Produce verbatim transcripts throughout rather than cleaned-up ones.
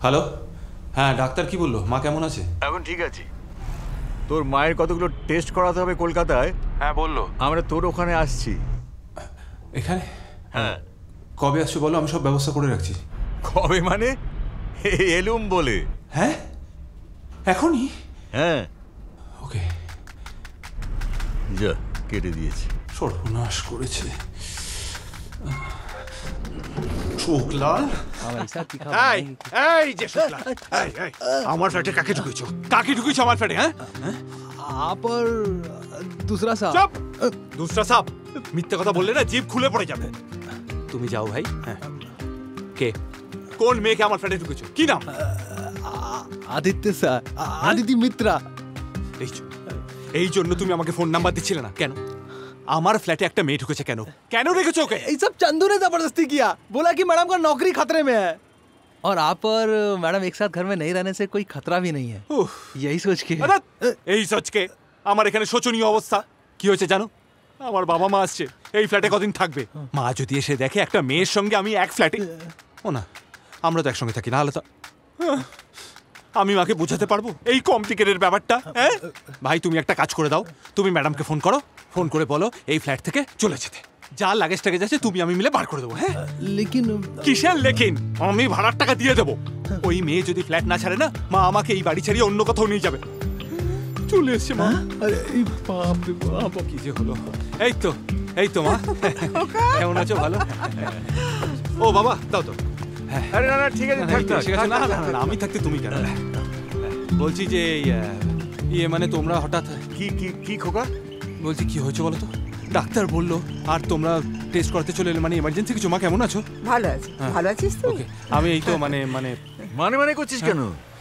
Hello, হ্যাঁ doctor কি বললো? মা কেমন আছে? এখন ঠিক আছে। তোর মায়ের কতগুলো টেস্ট করাতে হবে কলকাতায়। হ্যাঁ বললো। আমরা তোর ওখানে আসছি। এখানে? হ্যাঁ। কবে আসছো বলো, আমি সব ব্যবস্থা করে রাখছি। কবে মানে? এলুম বলে। হ্যাঁ এখনই? হ্যাঁ। ওকে। যা কেটে দিয়েছি। সর্বনাশ করেছে। শুক্লাল, এই যে শুক্লাল, এই এই আমার ফ্ল্যাটে কাকে ঢুকেছো? কাকে ঢুকেছো আমার ফ্ল্যাটে? হ্যাঁ आप और दूसरा साहब। চুপ! দুসরা সাপ, মিথ্যে কথা বললে না জিভ খুলে পড়ে যাবে। তুমি যাও ভাই। হ্যাঁ কে, কোন মেয়েকে আমার ফ্ল্যাটে ঢুকেছো? কি নাম? आदित्य सर, आदित्य मित्रा। এই জ- এই জন্য তুমি আমাকে ফোন নাম্বার দিচ্ছিলে না কেন? আমার ফ্ল্যাটে একটা মেয়ে ঢুকেছে কেন? কেন রেখেছো ওকে? ये सब चंदू ने जबरदस्ती किया, बोला कि मैडम का नौकरी खतरे में है और आप और मैडम एक साथ घर में नहीं रहने से कोई खतरा भी नहीं है। উফ, यही सोच के আরে, এই সচকে আমার এখানে শোচনীয় অবস্থা। কি হয়েছে জানো? আমার বাবা মা আসছে, এই ফ্ল্যাটে কদিন থাকবে। মা যদি এসে দেখে একটা মেয়ের সঙ্গে আমি এক ফ্ল্যাটে, ও না আমরা তো একসঙ্গে থাকি না, আলাদা। আমি মাকে বোঝাতে পারবো এই কমপ্লিকেটেড ব্যাপারটা? হ্যাঁ ভাই তুমি একটা কাজ করে দাও, তুমি ম্যাডামকে ফোন করো, ফোন করে বলো এই ফ্ল্যাট থেকে চলে যেতে। যা লাগেজ টাগেজ আছে তুমি আমি মিলে বার করে দেবো। হ্যাঁ लेकिन কিসের লেখিন? আমি ভাড়ার টাকা দিয়ে দেবো। ওই মেয়ে যদি ফ্ল্যাট না ছাড়ে না, মা আমাকে এই বাড়ি ছাড়িয়ে অন্য কোথাও নিয়ে যাবে। চলে এসছে মা। अरे बाप रे बाप। কি যে হলো। এই তো এই তো মা, কেমন আছো? ভালো। ও বাবা দাও তো। আরে না না ঠিক আছে, থাক থাক, ঠিক আছে। না থাক, না থাক, না, আমি থাকতে তুমি কেন? বলছি যে এই, আহ, ইয়ে মানে তোমরা হঠাৎ, কি কি কি খোকা? বলছি কি হয়েছে বলো তো? ডাক্তার বললো আর তোমরা টেস্ট করতে চলে এলে, মানে এমার্জেন্সি কিছু? মা কেমন আছো? ভালো আছি। ভালো আছিস তুই? ওকে, আমি এই তো মানে মানে মানে মানে করছিস কেন?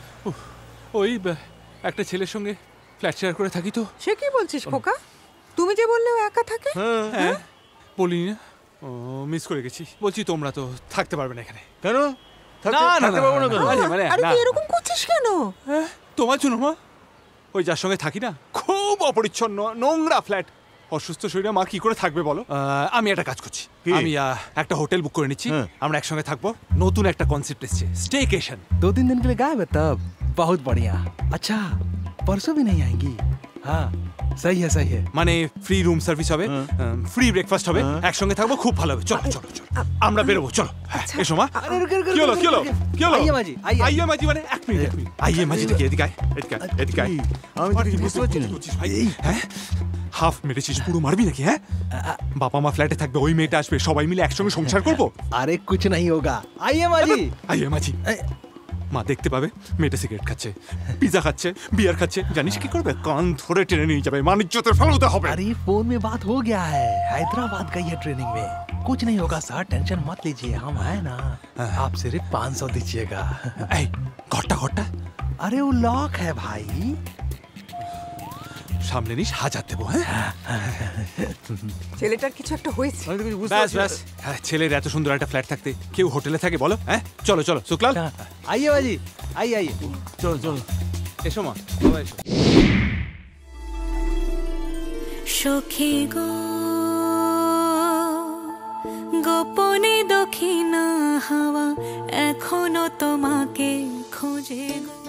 ওই আহ, একটা ছেলের সঙ্গে ফ্ল্যাট শেয়ার করে থাকি তো। সে কি বলছিস খোকা? তুমি যে বললে ও একা থাকে। হ্যাঁ বলিনি না? ও মিস করে গেছি। বলছি তোমরা তো থাকতে পারবে না এখানে। কেন? থাকতে- না, না, থাকতে না, পারবো না না, কেন? আরে, মানে, আরে না। তুই এরকম করছিস কেন? হ্যাঁ, তোমার জন্য মা। ওই যার সঙ্গে থাকি না, খুব অপরিচ্ছন্ন নোংরা ফ্ল্যাট। অসুস্থ শরীরে মা কি করে থাকবে বলো? আহ, আমি একটা কাজ করছি, কি? আমি আহ, একটা হোটেল বুক করে নিচ্ছি। হ্যাঁ। আমরা একসঙ্গে থাকবো। নতুন একটা কনসেপ্ট এসছে, স্টেকেশন। दो तीन दिन के लिए गायब है तब? बहुत बढ़िया। अच्छा परसों भी नहीं आएंगी? हाँ सही है सही है। মানে ফ্রি রুম সার্ভিস হবে, ফ্রি ব্রেকফাস্ট হবে, একসঙ্গে থাকবো, খুব ভালো হবে। চলো চলো চলো আমরা বেরোবো, চলো। হ্যাঁ, এসো মা। अरे रुक रुक কি হলো কি হলো কি হলো? आइए माजी आइए। আইয়ে মাঝি মানে এক মিনিট এক মিনিট। আইয়ে মাঝি থেকে এদিকে আয়, এদিকে আয়, এদিকে আয়। আমি তো কিছু বুঝতে পারছি না। ভাই, হ্যাঁ হাফ মেরেছিস, পুরো মারবি নাকি? হ্যাঁ বাবা মা ফ্ল্যাটে থাকবে, ওই মেয়েটা আসবে, সবাই মিলে একসঙ্গে সংসার করবো। अरे कुछ नहीं होगा। आइए माजी। আইয়ে মাঝি। মা দেখতে পাবে মেয়েটা সিগারেট খাচ্ছে, পিজা খাচ্ছে, বিয়ার খাচ্ছে, জানিস কি করবে? কান ধরে টেনে নিয়ে যাবে, মানিজ্যতের ফেলতে হবে। अरे फोन में बात हो गया है, हैदराबाद गई है ट्रेनिंग में। कुछ नहीं होगा सर, टेंशन मत लीजिए, हम है ना। आप सिर्फ पाँच सौ दीजिएगा। এই ঘরটা ঘরটা अरे वो लॉक है भाई। সামনে নিস, হাজার দেবো। হ্যাঁ ছেলেটার কিছু একটা হয়েছে। আমি তো কিছু বুঝতে ব্যাস পারছি না। ব্যাস, হ্যাঁ, ছেলের এত সুন্দর একটা ফ্ল্যাট থাকতে কেউ হোটেলে থাকে বলো? হ্যাঁ চলো চলো শুক্লাল, आइए माजी आइए आइए। চল চল। এসো মা, বাবা এসো। সখী গো গোপনে দক্ষিণা হাওয়া এখনো তোমাকে খোঁজে গো।